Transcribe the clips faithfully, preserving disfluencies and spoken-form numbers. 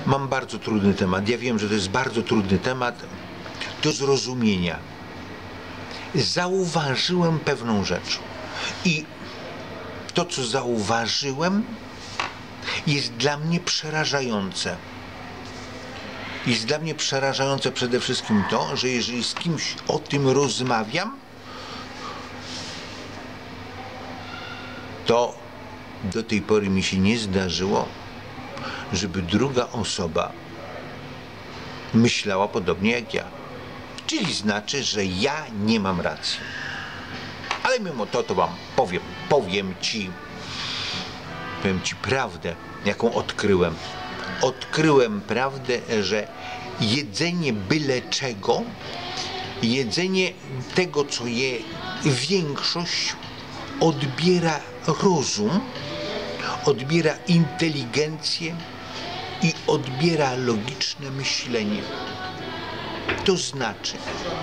Mam bardzo trudny temat. Ja wiem, że to jest bardzo trudny temat do zrozumienia. Zauważyłem pewną rzecz. I to, co zauważyłem, jest dla mnie przerażające. Jest dla mnie przerażające przede wszystkim to, że jeżeli z kimś o tym rozmawiam, to do tej pory mi się nie zdarzyło, żeby druga osoba myślała podobnie jak ja. Czyli znaczy, że ja nie mam racji. Ale mimo to, to wam powiem, powiem ci, powiem ci prawdę, jaką odkryłem. Odkryłem prawdę, że jedzenie byle czego, jedzenie tego, co je większość, odbiera rozum, odbiera inteligencję i odbiera logiczne myślenie. To znaczy,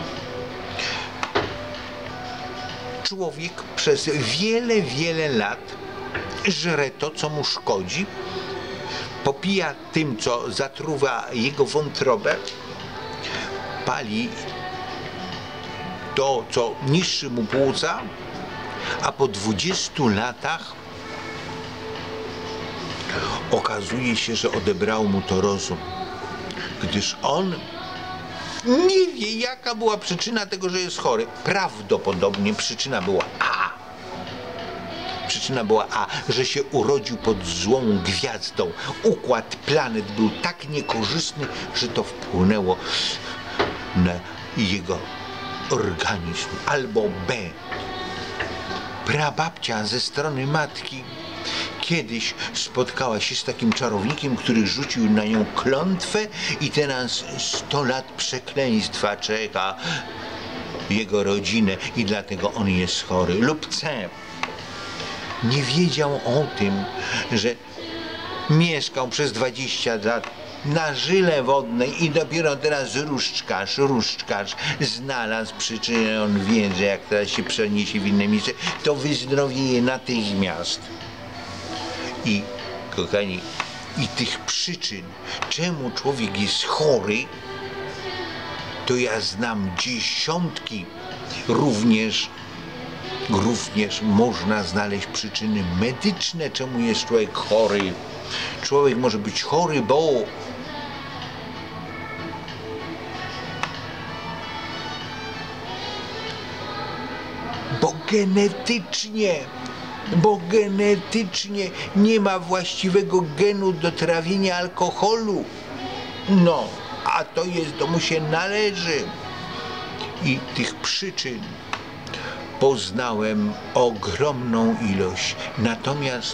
człowiek przez wiele, wiele lat żre to, co mu szkodzi, popija tym, co zatruwa jego wątrobę, pali to, co niszczy mu płuca, a po dwudziestu latach okazuje się, że odebrało mu to rozum, gdyż on nie wie, jaka była przyczyna tego, że jest chory. Prawdopodobnie przyczyna była A. Przyczyna była A, że się urodził pod złą gwiazdą. Układ planet był tak niekorzystny, że to wpłynęło na jego organizm. Albo B. Prababcia ze strony matki kiedyś spotkała się z takim czarownikiem, który rzucił na nią klątwę i teraz sto lat przekleństwa czeka jego rodzinę i dlatego on jest chory. Lub C. Nie wiedział o tym, że mieszkał przez dwadzieścia lat na żyle wodnej i dopiero teraz różdżkarz, różdżkarz znalazł przyczynę, on wie, że jak teraz się przeniesie w inne miejsce, to wyzdrowieje natychmiast. I kochani, i tych przyczyn, czemu człowiek jest chory, to ja znam dziesiątki. Również, również można znaleźć przyczyny medyczne, czemu jest człowiek chory. Człowiek może być chory, bo bo genetycznie bo genetycznie nie ma właściwego genu do trawienia alkoholu. No, a to jest, to mu się należy. I tych przyczyn poznałem ogromną ilość. Natomiast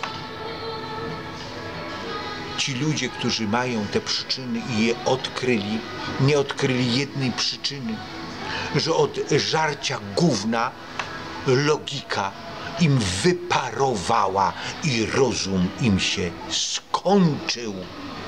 ci ludzie, którzy mają te przyczyny i je odkryli, nie odkryli jednej przyczyny, że od żarcia gówna logika im wyparowała i rozum im się skończył.